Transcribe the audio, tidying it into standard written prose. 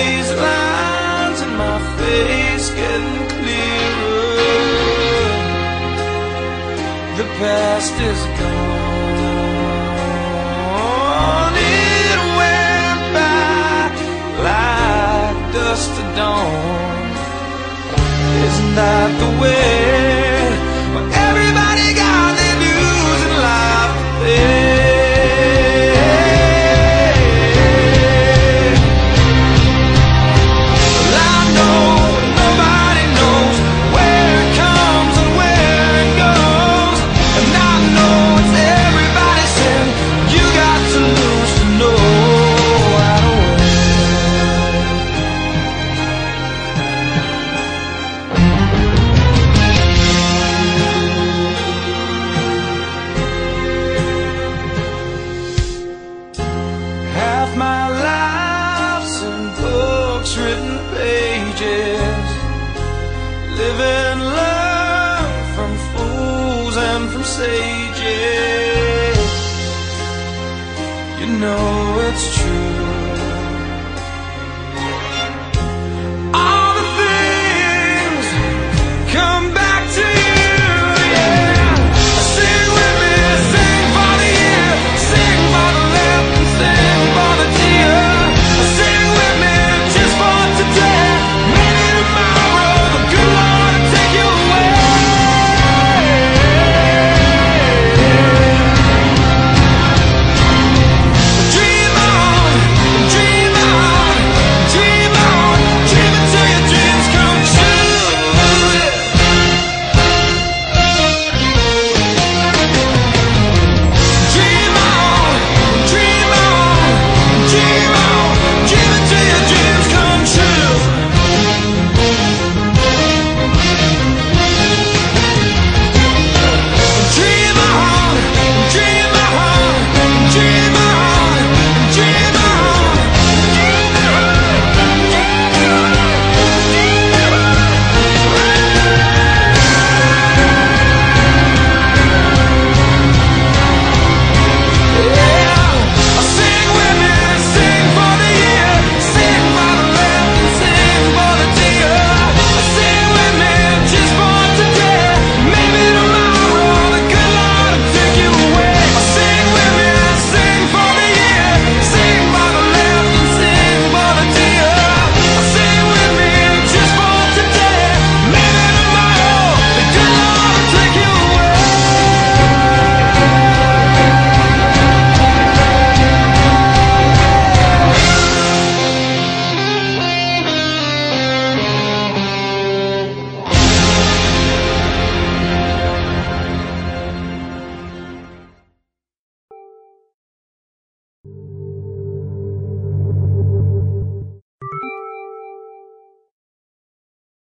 these lines in my face getting clearer. The past is gone. It went by like dust to dawn. Isn't that the way? Well, everybody got their dues in life to pay. My life's in books, written pages. Live and learn from fools and from sages. You know it's true.